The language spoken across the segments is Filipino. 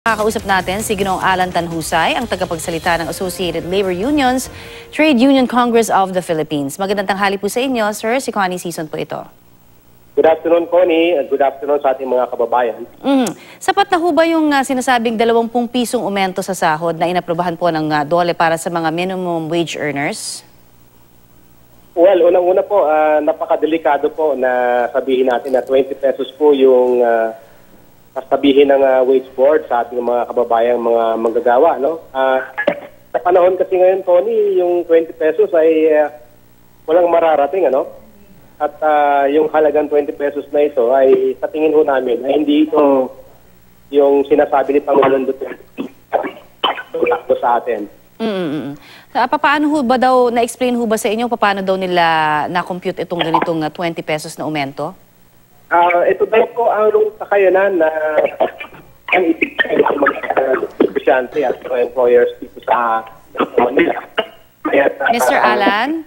Kakausap natin si Ginoong Alan Tanjusay, ang tagapagsalita ng Associated Labor Unions, Trade Union Congress of the Philippines. Magandang tanghali po sa inyo, sir. Si Connie Season po ito. Good afternoon, Connie, at good afternoon sa ating mga kababayan. Sapat na ho ba yung sinasabing 20 pisong aumento sa sahod na inaprubahan po ng DOLE para sa mga minimum wage earners? Well, unang-una po, napakadelikado po na sabihin natin na 20 pesos po yung sabihin ng wage board sa ating mga kababayang mga manggagawa, no? Sa panahon kasi ngayon, Tony, yung 20 pesos ay walang mararating, ano? At yung halagang 20 pesos na ito ay sa tingin ho namin ay hindi ito yung sinasabi ni Pangulong Duterte sa atin. Paano ho ba daw, na-explain ho ba sa inyo paano daw nila na-compute itong ganitong 20 pesos na aumento? Ito daw po ang kakayanan na ang ibigay ng mga negosyante at mga employers dito sa Manila. Mr. Alan?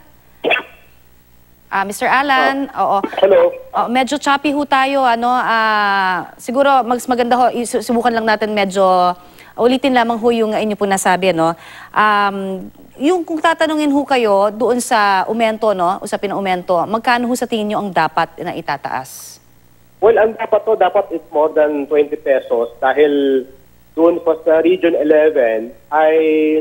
Mr. Alan, oo. Hello. Medyo choppy ho tayo, ano, siguro mas maganda ho, subukan lang natin medyo, ulitin lamang ho yung inyo po nasabi, no? Yung kung tatanungin ho kayo doon sa aumento, no, usapin ng aumento, magkano ho sa tingin nyo ang dapat na itataas? Well, ang dapat it's more than 20 pesos dahil doon po sa Region 11 ay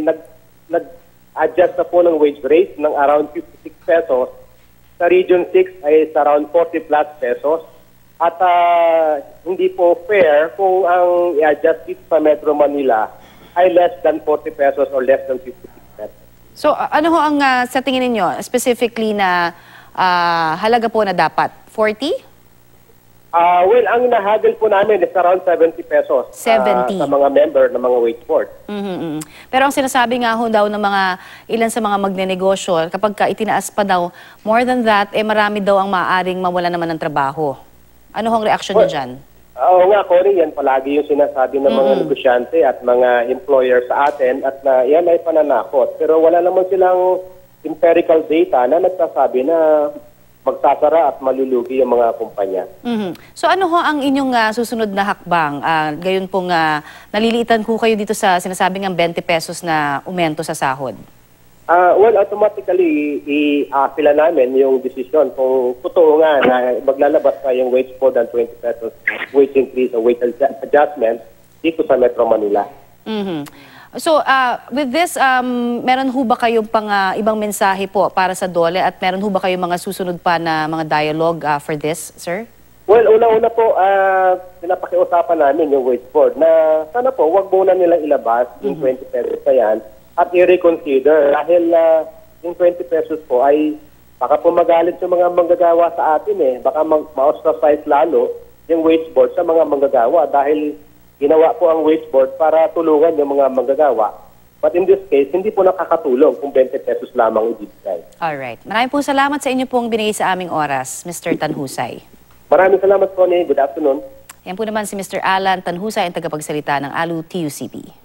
nag-adjust na po ng wage rate ng around 56 pesos. Sa Region 6 ay around 40 plus pesos. At hindi po fair kung ang i-adjust dito sa Metro Manila ay less than 40 pesos or less than 56 pesos. So ano ho ang sa tingin ninyo specifically na halaga po na dapat? 40? Well, ang nahagil po namin is around 70 pesos 70. Sa mga member ng mga wage board. Pero ang sinasabi nga ho daw ng mga ilan sa mga magnenegosyo, kapag ka itinaas pa daw, more than that, marami daw ang maaaring mawala naman ng trabaho. Ano hong reaksyon niyo dyan? Oo nga, Cory, yan palagi yung sinasabi ng mga negosyante at mga employer sa atin at na yan ay pananakot. Pero wala naman silang empirical data na nagsasabi na magsasara at malulugi yung mga kumpanya. So ano ho ang inyong susunod na hakbang? Gayon pong naliliitan ko kayo dito sa sinasabing ng 20 pesos na aumento sa sahod? Well, automatically, i-apila namin yung desisyon kung totoo nga na maglalabas na yung wage board ng 20 pesos wage increase o wage adjustment dito sa Metro Manila. So, with this, meron ho ba kayong ibang mensahe po para sa DOLE at meron ho ba kayong mga susunod pa na mga dialogue for this, sir? Well, una-una po, pinapakiusapan namin yung wage board na sana po, wag muna nilang ilabas yung 20 pesos na yan at i-reconsider dahil yung 20 pesos po ay baka po magalit yung mga manggagawa sa atin Baka ma-ostracize lalo yung wage board sa mga manggagawa dahil ginawa po ang wage board para tulungan yung mga manggagawa. But in this case, hindi po nakakatulong kung 20 pesos lamang ibibigay. Alright. Maraming po salamat sa inyo pong binigay sa aming oras, Mr. Tanjusay. Maraming salamat, Connie. Good afternoon. Yan po naman si Mr. Alan Tanjusay, ang tagapagsalita ng ALU-TUCP.